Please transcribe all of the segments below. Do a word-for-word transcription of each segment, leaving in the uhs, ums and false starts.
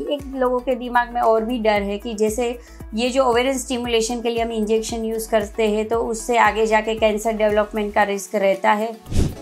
एक लोगों के दिमाग में और भी डर है कि जैसे ये जो ओवेरियन स्टिमुलेशन के लिए हम इंजेक्शन यूज़ करते हैं तो उससे आगे जाके कैंसर डेवलपमेंट का रिस्क रहता है।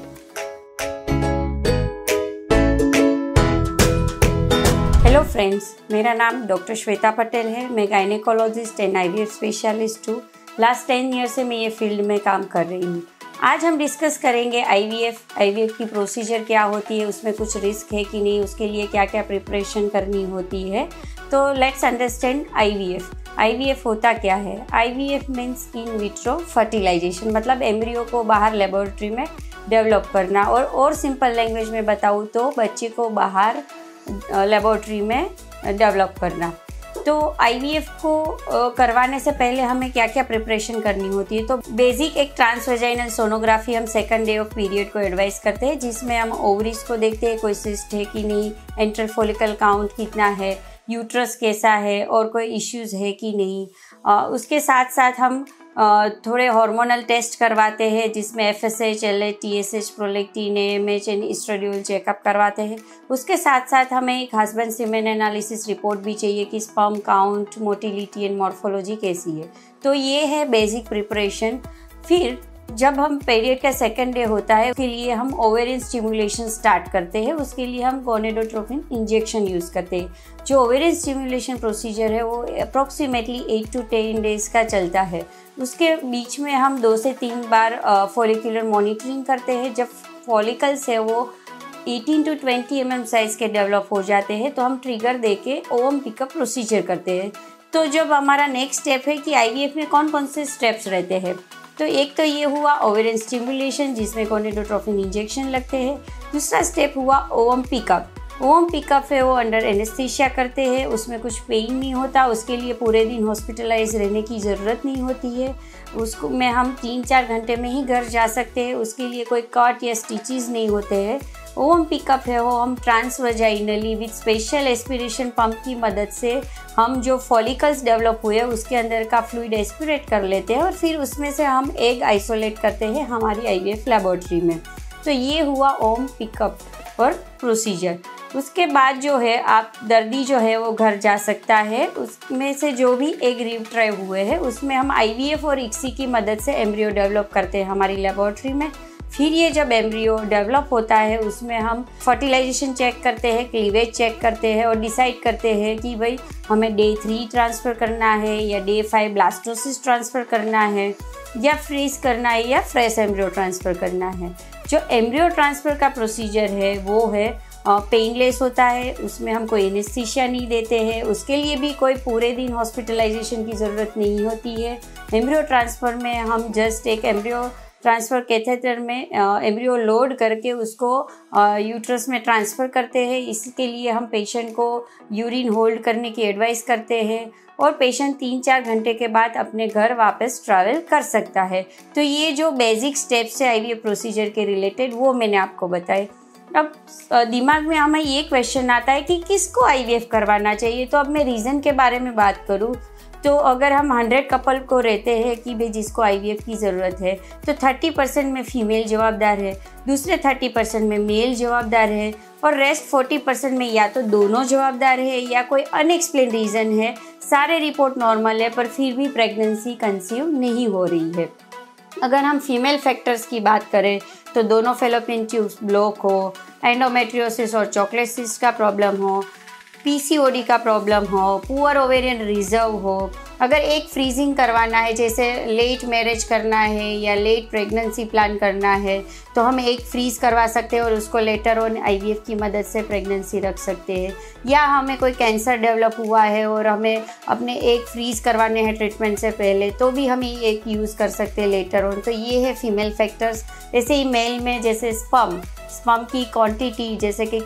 हेलो फ्रेंड्स, मेरा नाम डॉक्टर श्वेता पटेल है। मैं गायनेकोलॉजिस्ट एंड आईवीएफ स्पेशलिस्ट हूँ। लास्ट टेन ईयर से मैं ये फील्ड में काम कर रही हूँ। आज हम डिस्कस करेंगे आईवीएफ आईवीएफ की प्रोसीजर क्या होती है, उसमें कुछ रिस्क है कि नहीं, उसके लिए क्या क्या प्रिपरेशन करनी होती है। तो लेट्स अंडरस्टैंड आईवीएफ। आईवीएफ होता क्या है? IVF means in vitro fertilization, मतलब एम्ब्रियो को बाहर लेबोरेटरी में डेवलप करना। और और सिंपल लैंग्वेज में बताऊँ तो बच्चे को बाहर लेबोरेटरी में डेवलप करना। तो आईवीएफ को करवाने से पहले हमें क्या क्या प्रिपरेशन करनी होती है? तो बेसिक एक ट्रांसवेजाइनल सोनोग्राफी हम सेकंड डे ऑफ पीरियड को एडवाइस करते हैं, जिसमें हम ओवरीज को देखते हैं कोई सिस्ट है कि नहीं, एंट्रल फॉलिकल काउंट कितना है, यूट्रस कैसा है और कोई इश्यूज़ है कि नहीं। आ, उसके साथ साथ हम आ, थोड़े हार्मोनल टेस्ट करवाते हैं, जिसमें FSH, LH, TSH, prolactin, AMH and estradiol checkup करवाते हैं। उसके साथ साथ हमें एक हस्बैंड सीमेन एनालिसिस रिपोर्ट भी चाहिए कि sperm count, motility and morphology कैसी है। तो ये है बेसिक प्रिपरेशन। फिर जब हम पीरियड का सेकेंड डे होता है, उसके लिए हम ओवेरियन स्टिमुलेशन स्टार्ट करते हैं। उसके लिए हम गोनेडोट्रोपिन इंजेक्शन यूज़ करते हैं। जो ओवेरियन स्टिमुलेशन प्रोसीजर है वो approximately eight to ten days का चलता है। उसके बीच में हम दो से तीन बार फॉलिकुलर मॉनिटरिंग करते हैं। जब फॉलिकल्स है वो eighteen to twenty M M size के डेवलप हो जाते हैं तो हम ट्रिगर दे के ओवम पिकअप प्रोसीजर करते हैं। तो जब हमारा नेक्स्ट स्टेप है कि आईवीएफ में कौन कौन से स्टेप्स रहते हैं, तो एक तो ये हुआ ओवेरियन स्टिमुलेशन, जिसमें गोनेडोट्रोपिन इंजेक्शन लगते हैं। दूसरा स्टेप हुआ ओवम पिकअप। ओवम पिकअप है वो अंडर एनेस्थीसिया करते हैं, उसमें कुछ पेन नहीं होता, उसके लिए पूरे दिन हॉस्पिटलाइज रहने की ज़रूरत नहीं होती है। उसको में हम तीन चार घंटे में ही घर जा सकते हैं। उसके लिए कोई कट या स्टिचेस नहीं होते हैं। ओवम पिकअप है वो हम transvaginally with special aspiration pump की मदद से हम जो फॉलिकल्स डेवलप हुए उसके अंदर का फ्लूइड एस्पिरेट कर लेते हैं और फिर उसमें से हम एग आइसोलेट करते हैं हमारी आईवीएफ लेबोरेटरी में। तो ये हुआ ओवम पिकअप और प्रोसीजर। उसके बाद जो है आप दर्दी जो है वो घर जा सकता है। उसमें से जो भी एग रिट्राइव हुए हैं उसमें हम आईवीएफ और इक्सी की मदद से एम्ब्रियो डेवलप करते हैं हमारी लेबोरेटरी में। फिर ये जब एम्ब्रियो डेवलप होता है उसमें हम फर्टिलाइजेशन चेक करते हैं, क्लीवेज चेक करते हैं और डिसाइड करते हैं कि भाई हमें डे थ्री ट्रांसफ़र करना है या डे फाइव ब्लास्टोसिस ट्रांसफ़र करना है या फ्रीज करना है या फ्रेश एम्ब्रियो ट्रांसफ़र करना है। जो एम्ब्रियो ट्रांसफ़र का प्रोसीजर है वो है पेनलेस होता है, उसमें हम कोई एनेस्थीसिया नहीं देते हैं। उसके लिए भी कोई पूरे दिन हॉस्पिटलाइजेशन की ज़रूरत नहीं होती है। एम्ब्रियो ट्रांसफ़र में हम जस्ट एक एम्ब्रियो ट्रांसफ़र कैथेटर में एम्ब्रियो लोड करके उसको यूट्रस में ट्रांसफ़र करते हैं। इसके लिए हम पेशेंट को यूरिन होल्ड करने की एडवाइस करते हैं और पेशेंट तीन चार घंटे के बाद अपने घर वापस ट्रैवल कर सकता है। तो ये जो बेसिक स्टेप्स है आईवीएफ प्रोसीजर के रिलेटेड वो मैंने आपको बताए। अब दिमाग में हमें ये क्वेश्चन आता है कि किसको आईवीएफ करवाना चाहिए। तो अब मैं रीज़न के बारे में बात करूँ तो अगर हम हंड्रेड कपल को रहते हैं कि भाई जिसको आईवीएफ की ज़रूरत है, तो थर्टी परसेंट में फीमेल जवाबदार है, दूसरे थर्टी परसेंट में मेल जवाबदार है और रेस्ट फोर्टी परसेंट में या तो दोनों जवाबदार है या कोई अनएक्सप्लेन रीज़न है, सारे रिपोर्ट नॉर्मल है पर फिर भी प्रेगनेंसी कंसीव नहीं हो रही है। अगर हम फीमेल फैक्टर्स की बात करें तो दोनों फेलोपियन ट्यूब्स ब्लॉक हो, एंडोमेट्रियोसिस और चॉकलेट सिस्ट का प्रॉब्लम हो, पीसीओडी का प्रॉब्लम हो, पुअर ओवेरियन रिजर्व हो, अगर एक फ्रीजिंग करवाना है जैसे लेट मैरिज करना है या लेट प्रेगनेंसी प्लान करना है तो हम एक फ्रीज़ करवा सकते हैं और उसको लेटर ऑन आईवीएफ की मदद से प्रेगनेंसी रख सकते हैं। या हमें कोई कैंसर डेवलप हुआ है और हमें अपने एक फ्रीज़ करवाने हैं ट्रीटमेंट से पहले तो भी हम एक यूज़ कर सकते हैं लेटर ऑन। तो ये है फीमेल फैक्टर्स। जैसे ही मेल में जैसे स्पर्म स्पर्म की क्वांटिटी जैसे कि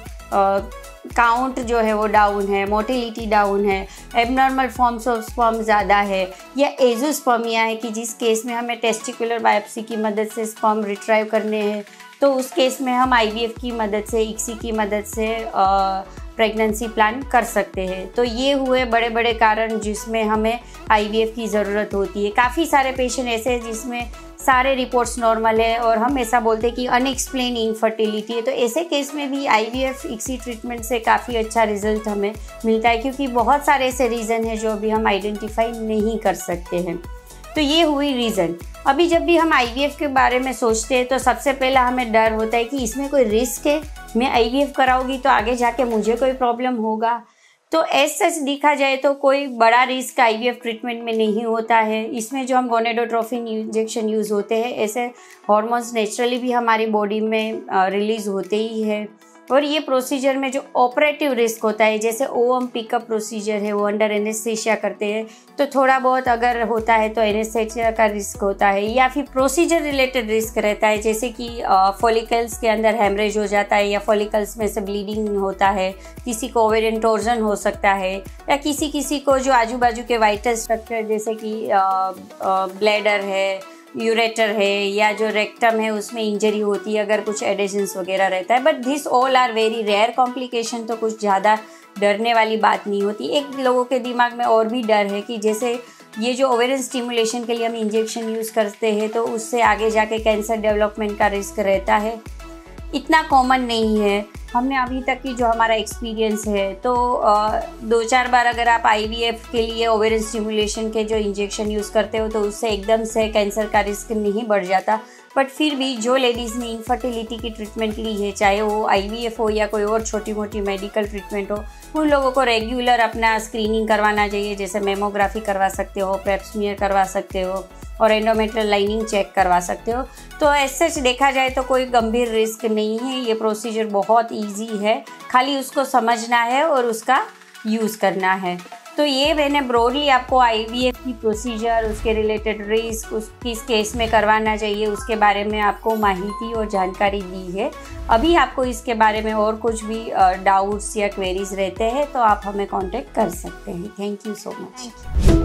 काउंट जो है वो डाउन है, मोटिलिटी डाउन है, एबनॉर्मल फॉर्म्स ऑफ स्पर्म ज़्यादा है या एजोस्पर्मिया है कि जिस केस में हमें टेस्टिकुलर बायोप्सी की मदद से स्पर्म रिट्राइव करने हैं तो उस केस में हम आईवीएफ की मदद से, इक्सी की मदद से प्रेगनेंसी प्लान कर सकते हैं। तो ये हुए बड़े बड़े कारण जिसमें हमें आईवीएफ की ज़रूरत होती है। काफ़ी सारे पेशेंट ऐसे हैं जिसमें सारे रिपोर्ट्स नॉर्मल है और हम ऐसा बोलते हैं कि अनएक्सप्लेन इनफर्टिलिटी है, तो ऐसे केस में भी आईवीएफ इक्सी ट्रीटमेंट से काफ़ी अच्छा रिजल्ट हमें मिलता है, क्योंकि बहुत सारे ऐसे रीज़न हैं जो अभी हम आइडेंटिफाई नहीं कर सकते हैं। तो ये हुई रीज़न। अभी जब भी हम आईवीएफ के बारे में सोचते हैं तो सबसे पहला हमें डर होता है कि इसमें कोई रिस्क है, मैं आईवीएफ कराऊंगी तो आगे जाके मुझे कोई प्रॉब्लम होगा। तो एज सच देखा जाए तो कोई बड़ा रिस्क आईवीएफ ट्रीटमेंट में नहीं होता है। इसमें जो हम गोनेडोट्रोफिन इंजेक्शन यूज़ होते हैं, ऐसे हॉर्मोन्स नेचुरली भी हमारी बॉडी में रिलीज़ होते ही है। और ये प्रोसीजर में जो ऑपरेटिव रिस्क होता है, जैसे ओएम पिकअप प्रोसीजर है, वो अंडर एनेस्थीसिया करते हैं, तो थोड़ा बहुत अगर होता है तो एनेस्थीसिया का रिस्क होता है, या फिर प्रोसीजर रिलेटेड रिस्क रहता है, जैसे कि फॉलिकल्स के अंदर हेमरेज हो जाता है या फॉलिकल्स में से ब्लीडिंग होता है, किसी को ओवेरियन टॉर्जन हो सकता है, या किसी किसी को जो आजू बाजू के वाइटल स्ट्रक्चर जैसे कि ब्लैडर है, यूरेटर है, या जो रेक्टम है उसमें इंजरी होती है अगर कुछ एडेशंस वगैरह रहता है। But this all are very rare complication, तो कुछ ज़्यादा डरने वाली बात नहीं होती। एक लोगों के दिमाग में और भी डर है कि जैसे ये जो ओवेरियन स्टिमुलेशन के लिए हम इंजेक्शन यूज़ करते हैं तो उससे आगे जाके कैंसर डेवलपमेंट का रिस्क रहता है। इतना कॉमन नहीं है। हमने अभी तक की जो हमारा एक्सपीरियंस है, तो दो चार बार अगर आप आईवीएफ के लिए ओवेरियन स्टिमुलेशन के जो इंजेक्शन यूज़ करते हो तो उससे एकदम से कैंसर का रिस्क नहीं बढ़ जाता। बट फिर भी जो लेडीज़ ने इनफर्टिलिटी की ट्रीटमेंट ली है, चाहे वो आईवीएफ हो या कोई और छोटी मोटी मेडिकल ट्रीटमेंट हो, उन लोगों को रेगुलर अपना स्क्रीनिंग करवाना चाहिए। जैसे मेमोग्राफी करवा सकते हो, पेप स्मीयर करवा सकते हो, और एंडोमेट्रियल लाइनिंग चेक करवा सकते हो। तो एज सच देखा जाए तो कोई गंभीर रिस्क नहीं है। ये प्रोसीजर बहुत इजी है, खाली उसको समझना है और उसका यूज़ करना है। तो ये मैंने ब्रॉडली आपको आईवीएफ की प्रोसीजर, उसके रिलेटेड रिस्क, उस किस केस में करवाना चाहिए, उसके बारे में आपको माहिती और जानकारी दी है। अभी आपको इसके बारे में और कुछ भी डाउट्स या क्वेरीज रहते हैं तो आप हमें कांटेक्ट कर सकते हैं। Thank you so much.